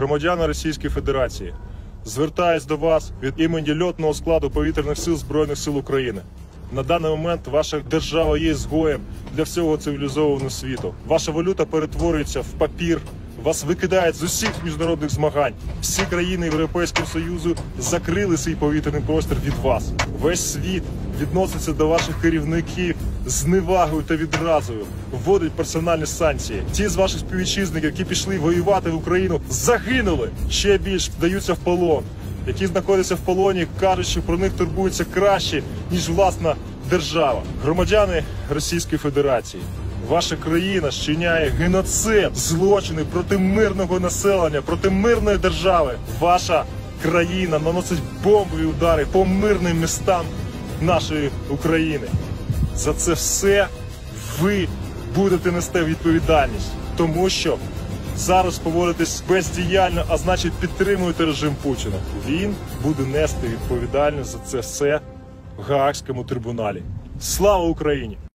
громадяни Російської Федерації, звертаюсь до вас від імені льотного складу Повітряних сил Збройних сил України. На даний момент ваша держава є згоєм для всього цивілізованого світу. Ваша валюта перетворюється в папір, вас викидають з усіх міжнародних змагань. Всі країни Європейського Союзу закрили свій повітряний простір від вас. Весь світ відноситься до ваших керівників з невагою та відразою, вводить персональні санкції. Ті з ваших співвітчизників, які пішли воювати в Україну, загинули, ще більш вдаються в полон. Які знаходяться в полоні, кажуть, що про них турбуються краще, ніж власна держава. Громадяни Російської Федерації, ваша країна щиняє геноцид, злочини проти мирного населення, проти мирної держави. Ваша країна наносить бомбові удари по мирним містам нашої України. За це все ви будете нести відповідальність, тому що зараз поводитесь бездіяльно, а значить підтримуєте режим Путіна. Він буде нести відповідальність за це все в Гаазькому трибуналі. Слава Україні!